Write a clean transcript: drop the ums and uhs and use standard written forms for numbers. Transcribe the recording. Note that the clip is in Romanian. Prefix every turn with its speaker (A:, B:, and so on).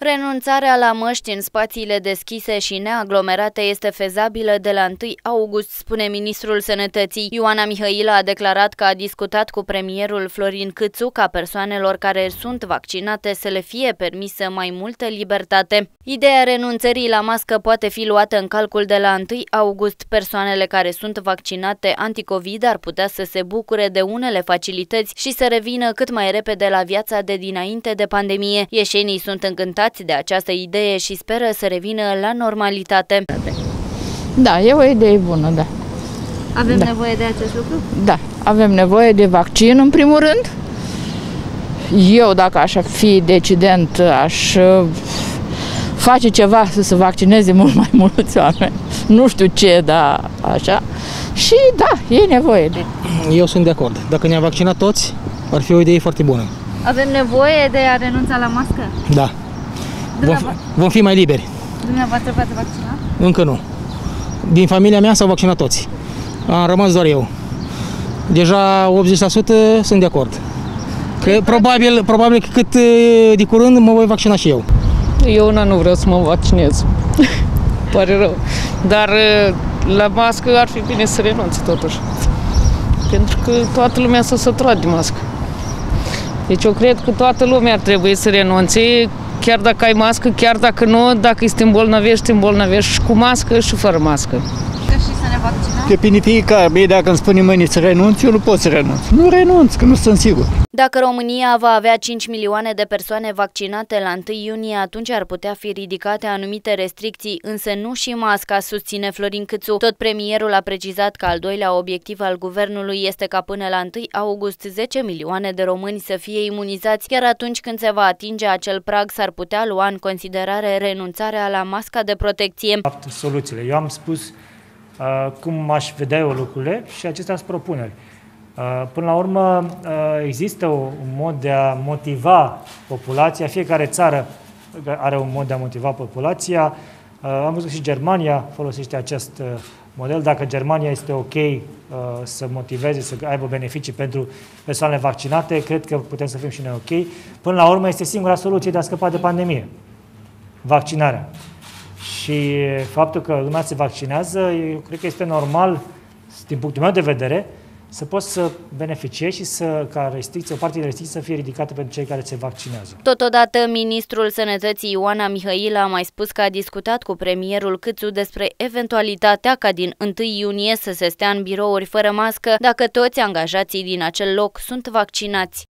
A: Renunțarea la măști în spațiile deschise și neaglomerate este fezabilă de la 1 august, spune ministrul Sănătății. Ioana Mihailă a declarat că a discutat cu premierul Florin Câțu ca persoanelor care sunt vaccinate să le fie permisă mai multă libertate. Ideea renunțării la mască poate fi luată în calcul de la 1 august. Persoanele care sunt vaccinate anticovid ar putea să se bucure de unele facilități și să revină cât mai repede la viața de dinainte de pandemie. Ieșenii sunt încântați de această idee și speră să revină la normalitate.
B: Da, e o idee bună, da.
A: Avem nevoie de acest lucru?
B: Da, avem nevoie de vaccin în primul rând. Eu, dacă aș fi decident, aș face ceva să se vaccineze mult mai mulți oameni. Nu știu ce, dar așa. Și da, e nevoie de...
C: Eu sunt de acord. Dacă ne-am vaccinat toți, ar fi o idee foarte bună.
A: Avem nevoie de a renunța la mască?
C: Da. Vom fi mai liberi.
A: Dumneavoastră v-ați vaccinat?
C: Încă nu. Din familia mea s-au vaccinat toți. Am rămas doar eu. Deja 80% sunt de acord. Probabil că cât de curând mă voi vaccina și eu.
D: Eu nu vreau să mă vaccinez. Pare rău. Dar la mască ar fi bine să renunțe totuși. Pentru că toată lumea s-a săturat de mască. Deci eu cred că toată lumea ar trebui să renunțe, chiar dacă ai mască, chiar dacă nu, dacă îți te îmbolnăvești și cu mască și fără mască.
A: Și să ne vaccinăm?
E: Depinde fiecare. Bine, dacă îmi spune mâine să renunț, eu nu pot să renunț. Nu renunț, că nu sunt sigur.
A: Dacă România va avea 5 milioane de persoane vaccinate la 1 iunie, atunci ar putea fi ridicate anumite restricții, însă nu și masca, susține Florin Câțu. Tot premierul a precizat că al doilea obiectiv al guvernului este ca până la 1 august 10 milioane de români să fie imunizați, iar atunci când se va atinge acel prag s-ar putea lua în considerare renunțarea la masca de protecție.
F: Soluțiile. Eu am spus cum aș vedea eu lucrurile și acestea sunt propuneri. Până la urmă, există un mod de a motiva populația. Fiecare țară are un mod de a motiva populația. Am văzut că și Germania folosește acest model. Dacă Germania este ok să motiveze, să aibă beneficii pentru persoanele vaccinate, cred că putem să fim și noi ok. Până la urmă, este singura soluție de a scăpa de pandemie. Vaccinarea. Și faptul că lumea se vaccinează, eu cred că este normal, din punctul meu de vedere, să poți să beneficiezi și ca o parte din restricții să fie ridicată pentru cei care se vaccinează.
A: Totodată, ministrul Sănătății Ioana Mihailă a mai spus că a discutat cu premierul Câțu despre eventualitatea ca din 1 iunie să se stea în birouri fără mască dacă toți angajații din acel loc sunt vaccinați.